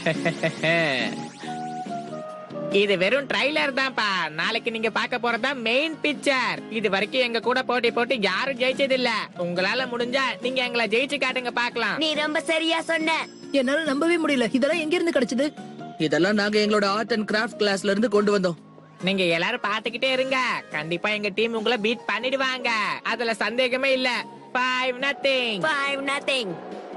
இது வெறும் ட்ரைலர் தான்ப்பா. நாளைக்கு நீங்க பார்க்க போறதா மெயின் பிக்சர். இது வரைக்கும் எங்க கூட போட்டி போட்டு யாரும் ஜெயிச்சது இல்ல. உங்களால முடிஞ்சா நீங்க எங்களை ஜெயிச்சு காட்டுங்க பாக்கலாம். நீ ரொம்ப சரியா சொன்ன. என்னால நம்பவே முடியல. இதெல்லாம் எங்க இருந்து கிடைச்சது? இதெல்லாம் நாங்க எங்களோட ஆர்ட் அண்ட் கிராஃப்ட் கிளாஸ்ல இருந்து கொண்டு வந்தோம். நீங்க எல்லாரும் பாத்துக்கிட்டே இருங்க. கண்டிப்பா எங்க டீம் உங்களை பீட் பண்ணிடுவாங்க. அதுல சந்தேகமே இல்ல. 5-0. 5-0.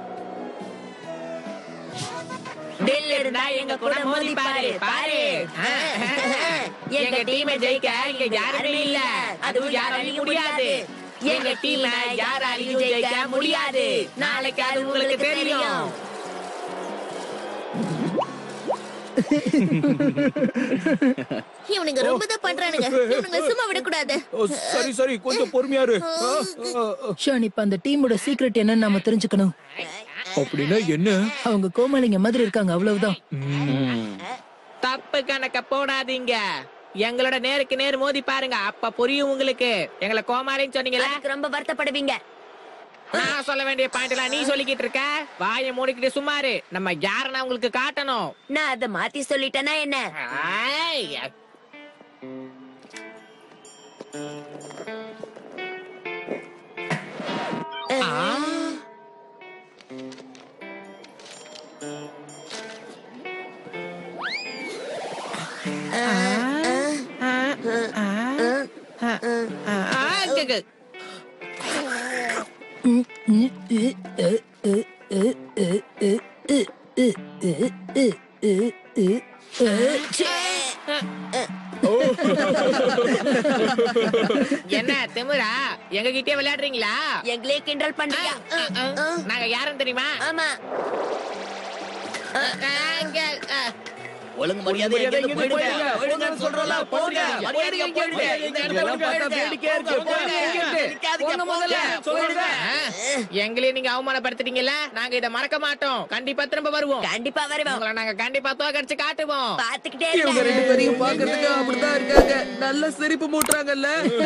தில் இருந்தா எங்க கூட மோதி பாரு பாரு. எங்க டீமை ஜெயிக்க இங்க யாருமே இல்ல. அதுவும் யாராலையும் முடியாது. எங்க டீமை யாராலையும் ஜெயிக்க முடியாது. நாளைக்கு அது உங்களுக்கு தெரியும். இவனுங்க ரொம்ப தான் பண்றானுங்க. இவனுங்க சும்மா விடக்கூடாது. சரி சரி, கொஞ்சம் பொறுமையா இரு. ஷான், இப்ப அந்த டீமோட சீக்ரெட் என்னன்னு நாம தெரிஞ்சுக்கணும். அப்படின்னா என்ன? அவங்க கோமாளிங்க மாதிரி இருக்காங்க, அவ்வளவுதான். தப்பு கணக்க போடாதீங்க. எங்களோட நேருக்கு நேர் மோதி பாருங்க. அப்ப புரியும் உங்களுக்கு. எங்களை கோமாளின்னு சொன்னீங்களா? அதுக்கு ரொம்ப வருத்தப்படுவீங்க. நான் சொல்ல வேண்டிய பாயிண்ட் எல்லாம் நீ சொல்லிக்கிட்டு இருக்க. வாயை மூடிக்கிட்டு சும்மாரு. நம்ம யாருன்னா உங்களுக்கு காட்டணும். நான் அதை மாத்தி சொல்லிட்டேனா என்ன? என்ன திமிரா? எங்க கிட்டே விளையாடுறீங்களா? எங்களே கிண்டல் பண்றியா? நாங்க யாருன்னு தெரியுமா? ஆமா. ஒழுங்கு மரியாதை எங்க போயிடுங்க. ஒழுங்கு சொல்றல போங்க. மரியாதை போயிடுங்க. இந்த இடத்துல பார்த்தா வேடிக்கையா இருக்கு. போங்க முதல்ல. சொல்லுங்க. எங்களே நீங்க அவமானப்படுத்திட்டீங்கல. நாங்க இத மறக்க மாட்டோம். கண்டிப்பா திரும்ப வருவோம். கண்டிப்பா வருவோம். உங்களை நாங்க கண்டிப்பா தோக்கடிச்சு காட்டுவோம். பாத்துக்கிட்டே இவங்க ரெண்டு பேரையும் பாக்குறதுக்கு அப்படிதான் இருக்காங்க. நல்ல சிரிப்பு மூட்டுறாங்கல்ல.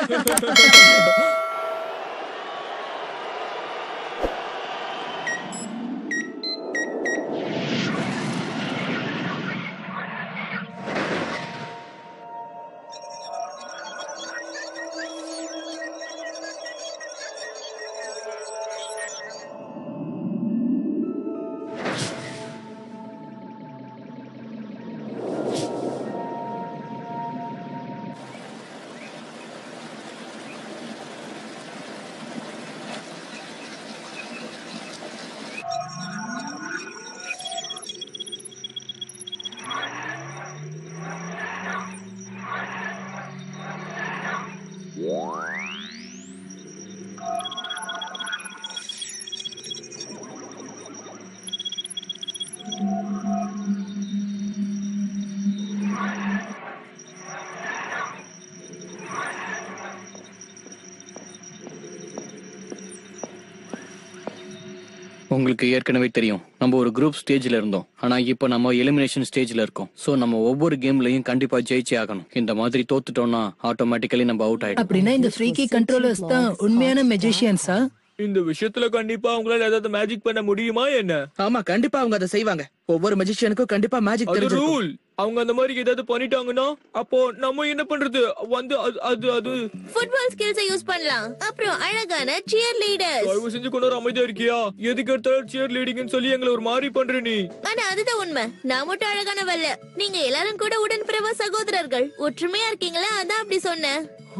உங்களுக்கு ஏற்கனவே தெரியும், நம்ம ஒரு குரூப் ஸ்டேஜ்ல இருந்தோம். ஆனா இப்போ நம்ம எலிமினேஷன் ஸ்டேஜ்ல இருக்கோம். சோ நம்ம ஒவ்வொரு கேம்லயும் கண்டிப்பா ஜெயிச்சே ஆகணும். இந்த மாதிரி தோத்துட்டோம்னா ஆட்டோமேட்டிக்கலி நம்ம அவுட் ஆயிடும். அப்படின்னா இந்த ஃப்ரீக்கி கண்ட்ரோலர்ஸ் தான் உண்மையான மெஜிஷியன்ஸா? இந்த விஷயத்துல கண்டிப்பா அவங்களால ஏதாவது மேஜிக் பண்ண முடியுமா என்ன? ஆமா, கண்டிப்பா அவங்க அதை செய்வாங்க. ஒவ்வொரு மெஜிஷியனுக்கும் கண்டிப்பா மேஜிக் அது தெரியும். ரூல். அவங்க அந்த மாதிரி ஏதாவது பண்ணிட்டாங்கன்னா அப்போ நம்ம என்ன பண்றது? வந்து அது ஃபுட்பால் ஸ்கில்ஸ் யூஸ் பண்ணலாம். அப்புறம் அழகான சியர் லீடர்ஸ். தயவு செஞ்சு கொண்டு வர அமைதியா இருக்கியா? எதுக்கு எடுத்தாலும் சியர் லீடிங்னு சொல்லி எங்களை ஒரு மாதிரி பண்ற நீ. ஆனா அதுதான் உண்மை. நான் மட்டும் அழகானவல்ல. நீங்க எல்லாரும் கூட உடன்பிறவா சகோதரர்கள். ஒற்றுமையா இருக்கீங்களா? அதான் அப்படி சொன்னேன்.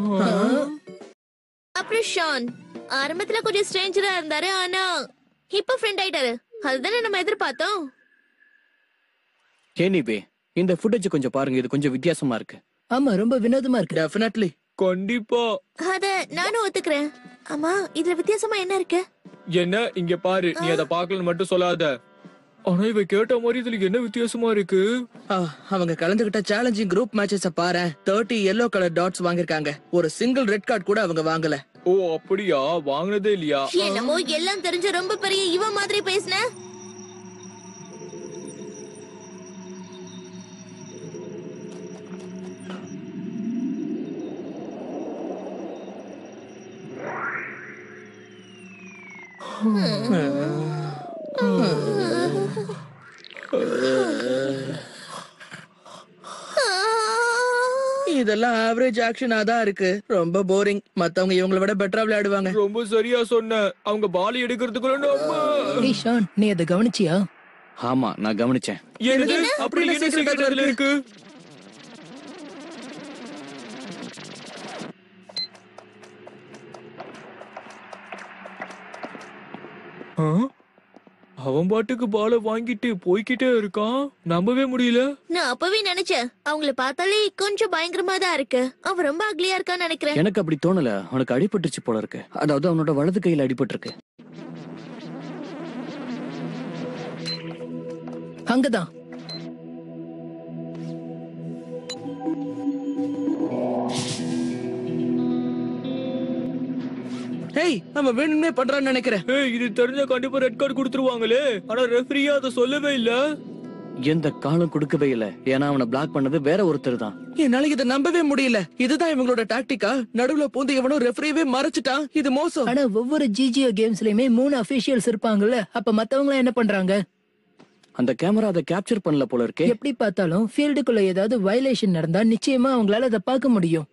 அப்புறம் ஷான் ஆரம்பத்துல கொஞ்சம் ஸ்ட்ரேஞ்சரா இருந்தாரு. ஆனா இப்ப ஃப்ரெண்ட் ஆயிட்டாரு. அதுதானே நம்ம எதிர்பார்த்தோம். எனிவே இந்த ஃபுட்டேஜ் கொஞ்சம் பாருங்க. இது கொஞ்சம் வித்தியாசமா இருக்கு. ஆமா, ரொம்ப வினோதமா இருக்கு. டெஃபினெட்லி. கண்டிப்பா. அத நானும் ஒத்துக்கிறேன். ஆமா, இதுல வித்தியாசமா என்ன இருக்கு? என்ன இங்க பாரு, நீ அத பாக்கலன்னு மட்டும் சொல்லாத. ஆனா இவ கேட்ட மாதிரி இதுல என்ன வித்தியாசமா இருக்கு? அவங்க கலந்துகிட்ட சேலஞ்சிங் குரூப் மேட்சஸ் பாரு. 30 yellow கலர் டாட்ஸ் வாங்கிருக்காங்க. ஒரு சிங்கிள் ரெட் கார்டு கூட அவங்க வாங்கல. ஓ அப்படியா? வாங்கினதே இல்லையா? என்னமோ எல்லாம் தெரிஞ்ச ரொம்ப பெரிய இவ மாதிரி பேசுன. இதெல்லாம் ஆவரேஜ் ஆக்ஷனா தான் இருக்கு. ரொம்ப போரிங். மத்தவங்க இவங்கள விட பெட்டரா விளையாடுவாங்க. ரொம்ப சரியா சொன்ன. அவங்க பால் எடுக்கிறதுக்குள்ள நம்ம ஏய் ஷான், நீ அதை கவனிச்சியா? ஆமா, நான் கவனிச்சேன். என்னது? அப்படி என்ன சீக்கிரம் அதுல இருக்கு? ஆ? அவன் பாட்டுக்கு பால வாங்கிட்டு போய்கிட்டே இருக்கான். நம்பவே முடியல. நான் அப்பவே நினைச்சேன், அவங்கள பார்த்தாலே கொஞ்சம் பயங்கரமா தான் இருக்கு. அவன் ரொம்ப அக்லியா இருக்கான்னு நினைக்கிறேன். எனக்கு அப்படி தோணல. அவனுக்கு அடிபட்டுருச்சு போல இருக்கு. அதாவது அவனோட வலது கையில அடிபட்டிருக்கு. அங்கதான். ஹேய், நம்ம வேணும்னே பண்றான்னு நினைக்கிறேன். ஏய், இது தெரிஞ்சா கண்டிப்பா ரெட் கார்டு கொடுத்துருவாங்களே. ஆனா ரெஃபரியா அதை சொல்லவே இல்ல. எந்த காலம் கொடுக்கவே இல்ல. ஏன்னா அவனை பிளாக் பண்ணது வேற ஒருத்தர் தான். என்னால இதை நம்பவே முடியல. இதுதான் இவங்களோட டாக்டிக்கா? நடுவுல பூந்து எவனோ ரெஃபரியவே மறைச்சிட்டான். இது மோசம். ஆனா ஒவ்வொரு ஜிஜிஓ கேம்ஸ்லயுமே 3 அபிஷியல்ஸ் இருப்பாங்கல்ல. அப்ப மத்தவங்க என்ன பண்றாங்க? அந்த கேமரா அதை கேப்சர் பண்ணல போல இருக்கே. எப்படி பார்த்தாலும் ஃபீல்டுக்குள்ள ஏதாவது வயலேஷன் நடந்தா நிச்சயமா அவங்களால அதை பார்க்க முடியும்.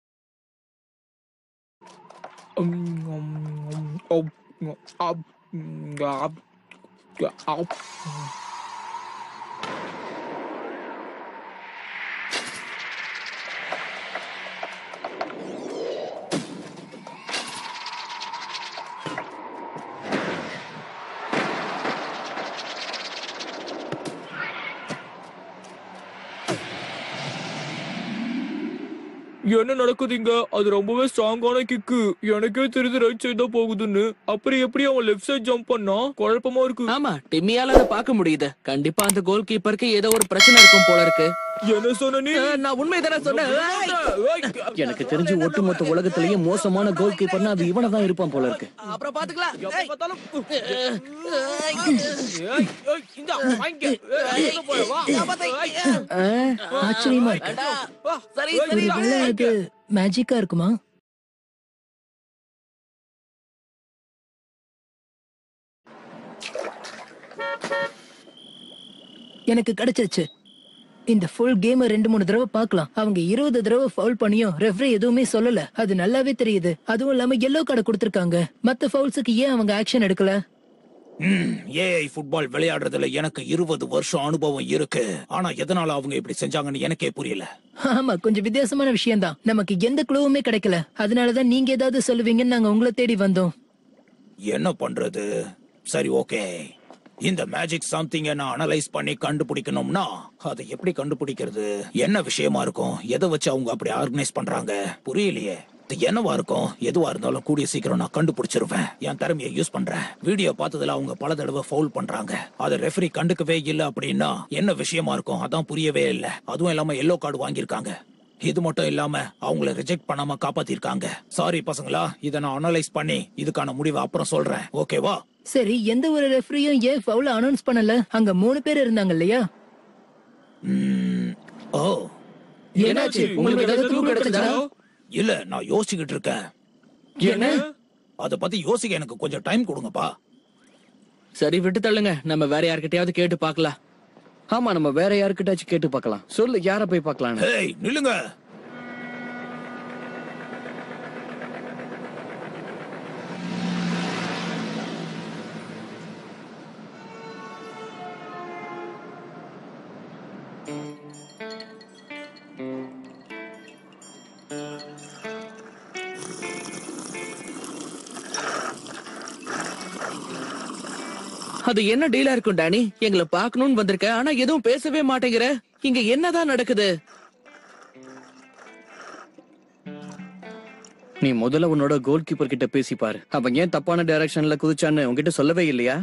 என்ன நடக்குதுங்க? அது ரொம்பவே ஸ்ட்ராங்கான கிக்கு. எனக்கே தெரியுது ரைட் சைடு தான் போகுதுன்னு. அப்புறம் எப்படி அவன் லெஃப்ட் சைடு ஜம்ப் பண்ணா? குழப்பமா இருக்கு. ஆமா, டிம்மியால அதை பார்க்க முடியுது. கண்டிப்பா அந்த கோல் கீப்பருக்கு ஏதோ ஒரு பிரச்சனை இருக்கும் போல இருக்கு. என்ன சொன்ன நீ? நான் உண்மைதானே சொன்னேன். எனக்கு தெரிஞ்சு ஒட்டுமொத்த உலகத்திலேயே மோசமான கோல் கீப்பர்னா அது இவனை தான் இருப்பான் போல இருக்கு. அப்புறம் பாத்துக்கலாம். ஆச்சரியமா இருக்கு. சரி ஒருவேளை அது மேஜிக்கா இருக்குமா? எனக்கு கிடைச்சிருச்சு. இந்த ஃபுல் கேம் 2-3 தடவை பார்க்கலாம். அவங்க 20 தடவை ஃபவுல் பண்ணியும் ரெஃபரி எதுவுமே சொல்லல. அது நல்லாவே தெரியுது. அதுவும் இல்லாம எல்லோ கார்டு கொடுத்திருக்காங்க. மத்த ஃபவுல்ஸுக்கு ஏன் அவங்க ஆக்ஷன் எடுக்கல? ஏஐ ஃபுட்பால் விளையாடுறதுல எனக்கு 20 வருஷம் அனுபவம் இருக்கு. ஆனா எதனால அவங்க இப்படி செஞ்சாங்கன்னு எனக்கே புரியல. ஆமா, கொஞ்சம் வித்தியாசமான விஷயம் தான். நமக்கு எந்த க்ளூவுமே கிடைக்கல. அதனாலதான் நீங்க ஏதாவது சொல்லுவீங்கன்னு நாங்க உங்களை தேடி வந்தோம். என்ன பண்றது? சரி, ஓகே. இந்த மேஜிக் சம்திங் நான் அனலைஸ் பண்ணி கண்டுபிடிக்கணும்னா அதை எப்படி கண்டுபிடிக்கிறது? என்ன விஷயமா இருக்கும்? எதை வச்சு அவங்க அப்படி ஆர்கனைஸ் பண்றாங்க? புரியலையே. என்னவா இருக்கும்? எதுவா இருந்தாலும் கூடிய சீக்கிரம் நான் கண்டுபிடிச்சிருவேன். என் திறமையை யூஸ் பண்றேன். வீடியோ பார்த்ததுல அவங்க பல தடவை ஃபவுல் பண்றாங்க. அதை ரெஃபரி கண்டுக்கவே இல்லை அப்படின்னா என்ன விஷயமா இருக்கும்? அதான் புரியவே இல்லை. அதுவும் இல்லாம எல்லோ கார்டு வாங்கியிருக்காங்க. இது மட்டும் இல்லாம அவங்கள ரிஜெக்ட் பண்ணாம காப்பாத்திருக்காங்க. சாரி பசங்களா, இதை நான் அனலைஸ் பண்ணி இதுக்கான முடிவை அப்புறம் சொல்றேன். ஓகேவா? சரி, எந்த ஒரு ரெஃபரியும் ஏன் ஃபவுல் அனௌன்ஸ் பண்ணல? அங்க 3 பேர் இருந்தாங்க இல்லையா? ஓ, என்னாச்சு? உங்களுக்கு ஏதாவது க்ளூ கிடைச்சதா? இல்ல, நான் யோசிச்சுக்கிட்டு இருக்கேன். என்ன? அத பத்தி யோசிக்க எனக்கு கொஞ்சம் டைம் கொடுங்கப்பா. சரி, விட்டு தள்ளுங்க. நம்ம வேற யார்கிட்டயாவது கேட்டு பார்க்கலாம். ஆமா, நம்ம வேற யாருக்கிட்டாச்சும் கேட்டு பார்க்கலாம். சொல்லு, யார போய் பார்க்கலாம்? ஹேய், நில்லுங்க. அது என்ன டீலா இருக்கும் டானி? எங்களை பார்க்கணும்னு வந்திருக்க, ஆனா எதுவும் பேசவே மாட்டேங்கிற. இங்க என்னதான் நடக்குது? நீ முதல்ல உன்னோட கோல் கீப்பர் கிட்ட பேசி பாரு. அவன் ஏன் தப்பான டைரக்ஷன்ல குதிச்சான்னு உன்கிட்ட சொல்லவே இல்லையா?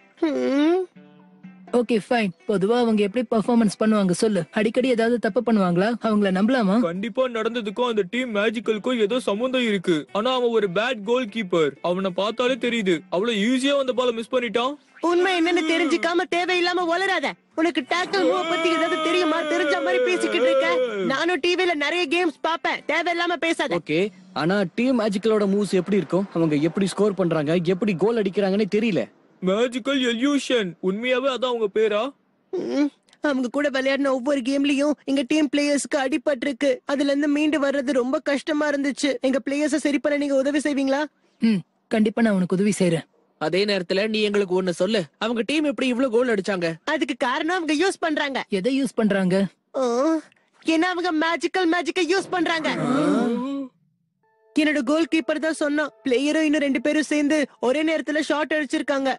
Okay fine. பொதுவா அவங்க எப்படி பெர்ஃபார்மன்ஸ் பண்ணுவாங்க சொல்லு. அடிக்கடி ஏதாவது தப்பு பண்ணுவாங்களா? அவங்கள நம்பலாமா? கண்டிப்பா நடந்ததுக்கும் அந்த டீம் மேஜிக்கலுக்கும் ஏதோ சம்பந்தம் இருக்கு. ஆனா அவன் ஒரு பேட் கோல் கீப்பர். அவனை பார்த்தாலே தெரியுது. அவ்வளவு ஈஸியா அந்த பால மிஸ் பண்ணிட்டான். உண்மை என்னன்னு தெரிஞ்சுக்காம தேவையில்லாம வளராத. உனக்கு டாக்கிள் மூவ் பத்தி ஏதாவது தெரியுமா? தெரிஞ்ச மாதிரி பேசிக்கிட்டு இருக்க. நானும் டிவில நிறைய கேம்ஸ் பாப்பேன். தேவையில்லாம பேசாத. ஓகே, ஆனா டீம் மேஜிக்கலோட மூவ்ஸ் எப்படி இருக்கும்? அவங்க எப்படி ஸ்கோர் பண்றாங்க, எப்படி கோல் அடிக்கிறாங்கன்னு தெரியல. Magical illusion. உண்மையாவே அதான் அவங்க பேரா? அவங்க கூட விளையாடின ஒவ்வொரு கேம்லயும் எங்க டீம் பிளேயர்ஸ்க்கு அடிபட்டிருக்கு. அதுல இருந்து மீண்டு வர்றது ரொம்ப கஷ்டமா இருந்துச்சு. எங்க பிளேயர்ஸ சரி பண்ண நீங்க உதவி செய்வீங்களா? கண்டிப்பா நான் உனக்கு உதவி செய்யறேன். அதே நேரத்துல நீ எங்களுக்கு ஒண்ணு சொல்லு, அவங்க டீம் எப்படி இவ்ளோ கோல் அடிச்சாங்க? அதுக்கு காரணம் அவங்க யூஸ் பண்றாங்க. எதை யூஸ் பண்றாங்க? ஏன்னா அவங்க மேஜிக்கை யூஸ் பண்றாங்க. என்னோட கோல் கீப்பர் தான் சொன்னான். பிளேயரும் இன்னும் 2 பேரும் சேர்ந்து ஒரே நேரத்துல ஷாட் அடிச்சிருக்காங்க.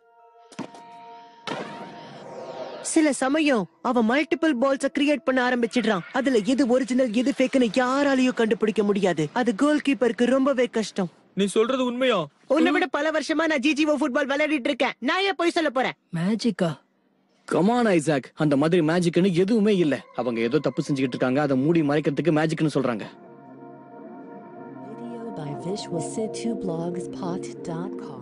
சில சமயம் அவன் மல்டிபிள் பால்ஸ கிரியேட் பண்ண ஆரம்பிச்சிடுறான். அதுல எது ஒரிஜினல் எது ஃபேக்னு யாராலையும் கண்டுபிடிக்க முடியாது. அது கோல் கீப்பருக்கு ரொம்பவே கஷ்டம். நீ சொல்றது உண்மையா? உன்னை விட பல வருஷமா நான் ஜிஜிஓ ஃபுட்பால் விளையாடிட்டு இருக்கேன். நான் ஏன் போய் சொல்ல போறேன்? மேஜிக்கா? கமான் ஐசாக், அந்த மாதிரி மேஜிக்னு எதுவுமே இல்ல. அவங்க ஏதோ தப்பு செஞ்சுக்கிட்டு இருக்காங்க, அதை மூடி மறைக்கிறதுக்கு மேஜிக்னு சொல்றாங்க. Video by visualsitu-blogspot.com.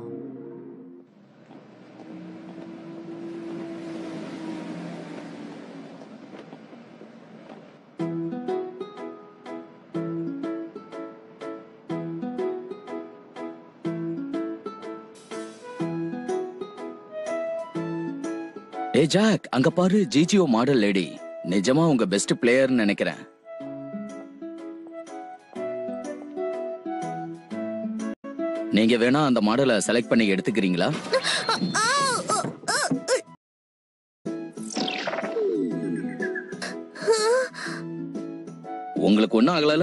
A jack, அங்க பாரு, ஜிஜிஓ மாடல் லேடி. நிஜமா உங்க பெஸ்ட் பிளேயர்னு நினைக்கிறேன். நீங்க வேணா அந்த மாடலை செலக்ட் பண்ணி எடுத்துக்கிறீங்களா? உங்களுக்கு ஒண்ணும் ஆகல?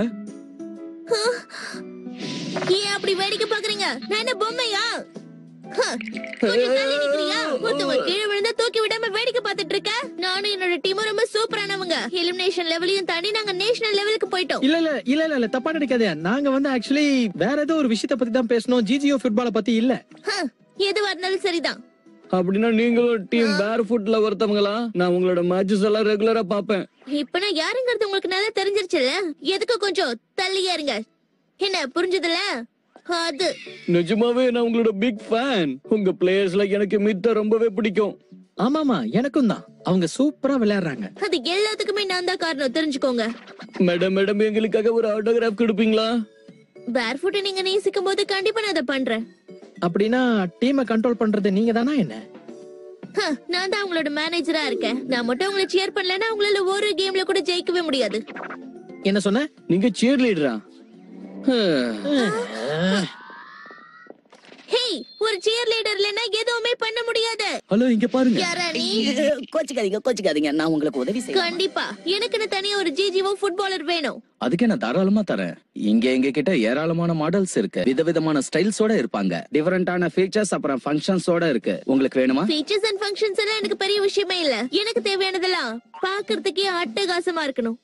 ஏன் அப்படி வேடிக்கை பாக்குறீங்க? நான் என்ன பொம்மையா? கொஞ்சம் தள்ளி நிக்கிறியா? ஒருத்தவங்க கீழே விழுந்தா தூக்கி விடாம வேடிக்கை பார்த்துட்டு இருக்க. நானும் என்னோட டீமும் ரொம்ப சூப்பரானவங்க. எலிமினேஷன் லெவலையும் தாண்டி நாங்க நேஷனல் லெவலுக்கு போயிட்டோம். இல்ல தப்பா நினைக்காதே. நாங்க ஆக்சுவலி வேற ஏதோ ஒரு விஷயத்தை பத்தி தான் பேசணும். ஜிஜிஓ ஃபுட்பால பத்தி இல்ல. எதுவா இருந்தாலும் சரிதான். அப்படின்னா நீங்களும் டீம் பேர் ஃபுட்ல ஒருத்தவங்களா? நான் உங்களோட மேட்சஸ் எல்லாம் ரெகுலரா பாப்பேன். இப்ப நான் யாருங்கிறது உங்களுக்கு நல்லா தெரிஞ்சிருச்சுல. எதுக்கு கொஞ்சம் தள்ளியா இருங்க. என்ன புரிஞ்சதுல? அது நிஜமாவே நான் உங்களோட பிக் ஃபேன். உங்க பிளேயர்ஸ்ல எனக்கு மித்த ரொம்பவே பிடிக்கும். ஆமாமா, எனக்கும் தான். அவங்க சூப்பரா விளையாடுறாங்க. அது எல்லாத்துக்குமே நான் தான் காரணம், தெரிஞ்சுக்கோங்க. மேடம் எங்களுக்காக ஒரு ஆட்டோகிராஃப் கொடுப்பீங்களா? பேர்ஃபுட் நீங்க நேசிக்கும் போது கண்டிப்பா நான் அதை பண்றேன். அப்படின்னா டீமை கண்ட்ரோல் பண்றது நீங்க தானா என்ன? நான் தான் உங்களோட மேனேஜரா இருக்கேன். நான் மட்டும் உங்களை சியர் பண்ணலன்னா உங்களால ஒரு கேம்ல கூட ஜெயிக்கவே முடியாது. என்ன சொன்ன? நீங்க சியர் லீடரா? ஹேய், ஒரு சியர் லீடர் இல்லனா எதுவுமே பண்ண முடியாது. ஹலோ, இங்க பாருங்க. யாரா நீ? கோச்சிக்காதீங்க, நான் உங்களுக்கு உதவி செய்யறேன். கண்டிப்பா எனக்குன்னு தனியா ஒரு ஜிஜிஓ ஃபுட்பாலர் வேணும். அதுக்கு நான் தாராளமா தரேன். எங்க கிட்ட ஏராளமான மாடல்ஸ் இருக்கு. விதவிதமான ஸ்டைல்ஸோட இருப்பாங்க. டிஃபரெண்டான ஃபீச்சர்ஸ் அப்புறம் ஃபங்க்ஷன்ஸோட இருக்கு. உங்களுக்கு வேணுமா? ஃபீச்சர்ஸ் அண்ட் ஃபங்க்ஷன்ஸ் எல்லாம் எனக்கு பெரிய விஷயமே இல்ல. எனக்கு தேவையானதெல்லாம் பார்க்கிறதுக்கே அட்டகாசமா இருக்கணும்.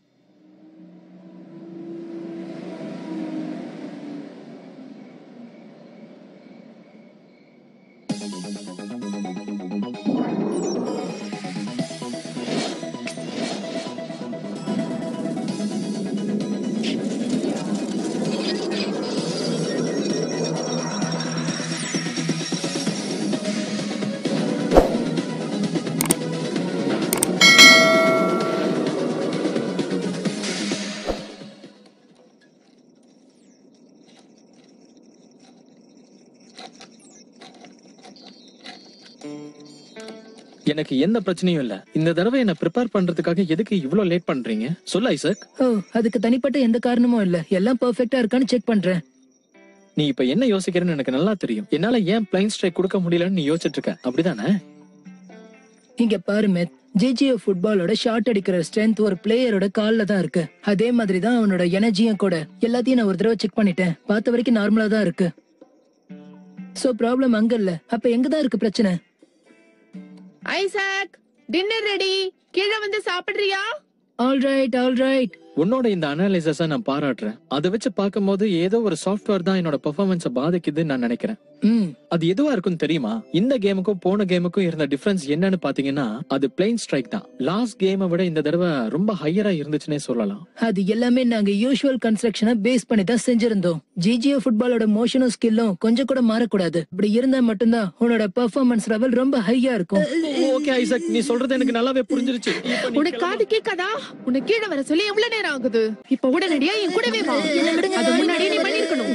எனக்கு எந்த பிரச்சனையும் இல்ல. இந்த தடவை என்ன ப்ரிப்பேர் பண்றதுக்காக எதுக்கு இவ்ளோ லேட் பண்றீங்க? சொல்ல ஐசக். அதுக்கு தனிப்பட்ட எந்த காரணமும் இல்ல. எல்லாம் பெர்ஃபெக்ட்டா இருக்கான்னு செக் பண்றேன். நீ இப்ப என்ன யோசிக்கிறேன்னு எனக்கு நல்லா தெரியும். என்னால ஏன் பிளைன் ஸ்ட்ரைக் கொடுக்க முடியலன்னு நீ யோசிச்சுட்டு இருக்க, அப்படிதானே? இங்க பாரு மேத், ஜிஜிஓ ஃபுட்பாலோட ஷாட் அடிக்கிற ஸ்ட்ரென்த் ஒரு பிளேயரோட கால்ல தான் இருக்கு. அதே மாதிரி தான் அவனோட எனர்ஜியும் கூட. எல்லாத்தையும் நான் ஒரு தடவை செக் பண்ணிட்டேன். பார்த்த வரைக்கும் நார்மலா தான் இருக்கு. சோ ப்ராப்ளம் அங்க இல்ல. அப்ப எங்கதான் இருக்கு பிரச்சனை? Isaac, dinner ready. கீழே வந்து சாப்பிடுறியா? All right. உன்னோட இந்த அனாலிசிஸ நான் பாராட்டுறேன். அதை வச்சு பார்க்கும்போது ஏதோ ஒரு சாஃப்ட்வேர் தான் என்னோட பெர்ஃபார்மன்ஸ பாதிக்குதுன்னு நான் நினைக்கிறேன். அது எதுவா இருக்குன்னு தெரியுமா? இந்த கேமுக்கும் போன கேமுக்கும் இருந்த டிஃபரன்ஸ் என்னன்னு பாத்தீங்கன்னா அது பிளைன் ஸ்ட்ரைக் தான். லாஸ்ட் கேமை விட இந்த தடவை ரொம்ப ஹையரா இருந்துச்சுன்னே சொல்லலாம். அது எல்லாமே நாங்க யூசுவல் கன்ஸ்ட்ரக்ஷனை பேஸ் பண்ணி தான் செஞ்சிருந்தோம். ஜிஜிஓ ஃபுட்பாலோட மோஷனும் ஸ்கில்லும் கொஞ்சம் கூட மாறக்கூடாது. இப்படி இருந்தா மட்டும்தான் உன்னோட பெர்ஃபார்மன்ஸ் லெவல் ரொம்ப ஹையா இருக்கும். ஓகே ஐசக், நீ சொல்றது எனக்கு நல்லாவே புரிஞ்சிருச்சு. உனக்கு காது கேட்காதா? உனக்கு கீழே வர சொல்லி எவ்வளவு நேரம் ஆகுது? இப்ப உடனடியா என் கூடவே வா. அது முன்னாடியே நீ பண்ணிருக்கணும்.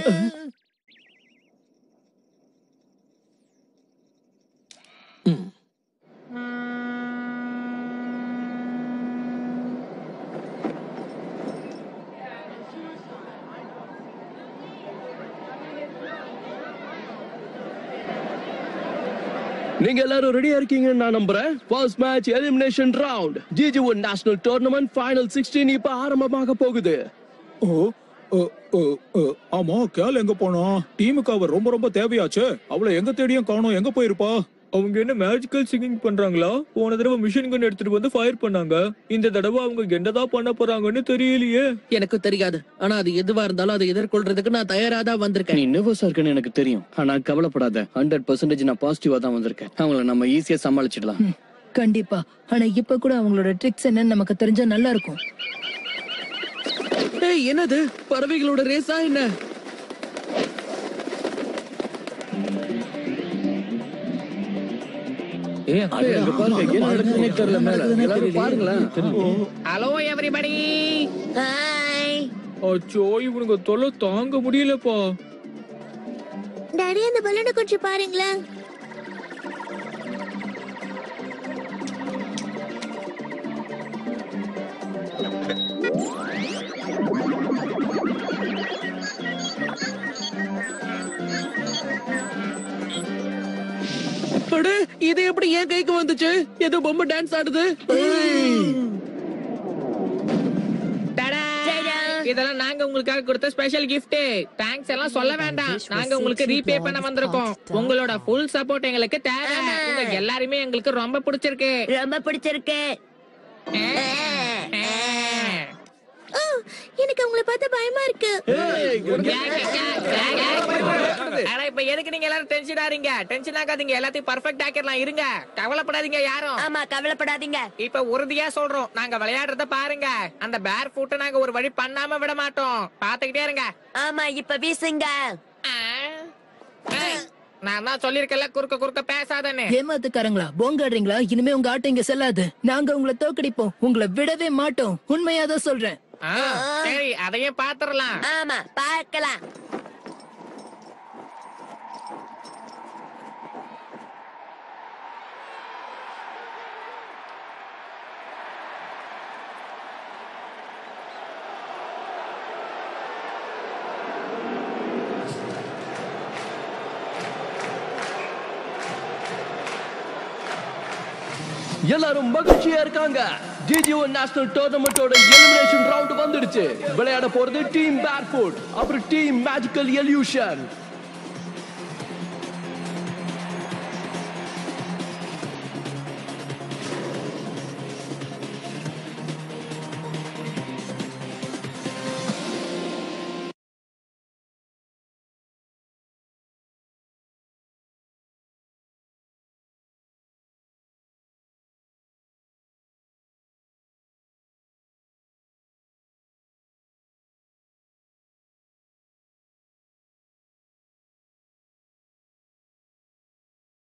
நீங்க எல்லாரும் ரெடியா இருக்கீங்கன்னு நான் நம்புறேன். First match elimination round GG1 national tournament final 16 இப்ப ஆரம்பமாக போகுது. ஆமா, கேள் எங்க போனா? டீமுக்கு அவர் ரொம்ப ரொம்ப தேவையாச்சு. அவளை எங்க தேடியும் காணோம். எங்க போயிருப்பா? அவங்க என்ன மேஜிக்கல் சிங்கிங் பண்றாங்களா? போன தடவை மிஷின் கன் எடுத்துட்டு வந்து ஃபயர் பண்ணாங்க. இந்த தடவை அவங்க என்னதான் பண்ண போறாங்கன்னு தெரியலையே. எனக்கு தெரியாது, ஆனா அது எதுவா இருந்தாலும் அதை எதிர்கொள்றதுக்கு நான் தயாரா தான் வந்திருக்கேன். நீ நர்வஸா இருக்குன்னு எனக்கு தெரியும், ஆனா கவலைப்படாத. 100% நான் பாசிட்டிவா தான் வந்திருக்கேன். அவங்கள நம்ம ஈஸியா சமாளிச்சிடலாம். கண்டிப்பா. ஆனா இப்ப கூட அவங்களோட ட்ரிக்ஸ் என்னன்னு நமக்கு தெரிஞ்சா நல்லா இருக்கும். ஏய், என்னது பறவைகளோட ரேஸா என்ன? Hello everybody. ஹாய் அச்சோ, இவனுங்க தொல்லை தாங்க முடியலப்பா. டாடி, அந்த பலூனை கொஞ்சம் பாருங்களேன். இது எப்படி என் கைக்கு வந்துச்சு? ஏதோ பொம்மை டான்ஸ் ஆடுது. இதெல்லாம் நாங்க உங்களுக்காக கொடுத்த ஸ்பெஷல் கிஃப்ட். தேங்க்ஸ் எல்லாம் சொல்ல வேண்டாம், நாங்க உங்களுக்கு ரீபே பண்ண வந்திருக்கோம். உங்களோட ஃபுல் சப்போர்ட் எங்களுக்கு தேவை. உங்க எல்லாருமே எங்களுக்கு ரொம்ப பிடிச்சிருக்கு. ரொம்ப பிடிச்சிருக்கு. எனக்கு உங்களை பார்த்தா பயமா இருக்கு. இப்ப எதுக்கு நீங்க எல்லாரும் டென்ஷன் ஆறீங்க? டென்ஷன் ஆகாதீங்க, எல்லாத்தையும் பர்ஃபெக்ட் ஆக்கிடலாம். இருங்க, கவலைப்படாதீங்க யாரும். ஆமா, கவலைப்படாதீங்க. இப்ப உறுதியா சொல்றோம், நாங்க விளையாடுறத பாருங்க. அந்த பேர் ஃபுட்டை நாங்க ஒரு வழி பண்ணாம விட மாட்டோம். பாத்துக்கிட்டே இருங்க. ஆமா, இப்ப வீசுங்க. நான் தான் சொல்லிருக்கல, குறுக்க குறுக்க பேசாதன்னு. ஏமாத்துக்காரங்களா, போங்காடுறீங்களா? இனிமே உங்க ஆட்டம் இங்க செல்லாது. நாங்க உங்களை தோக்கடிப்போம், உங்களை விடவே மாட்டோம். உண்மையாதான் சொல்றேன். சரி, அதையும் பாத்துரலாம். ஆமா, பார்க்கலாம். எல்லாரும் மகிழ்ச்சியா இருக்காங்க. GG1 நேஷனல் டோர்னமெண்டோட எலிமினேஷன் ரவுண்ட் வந்துடுச்சு. விளையாட போறது டீம் பேர்ஃபுட், அப்புறம் டீம் மேஜிக்கல் எல்யூஷன்.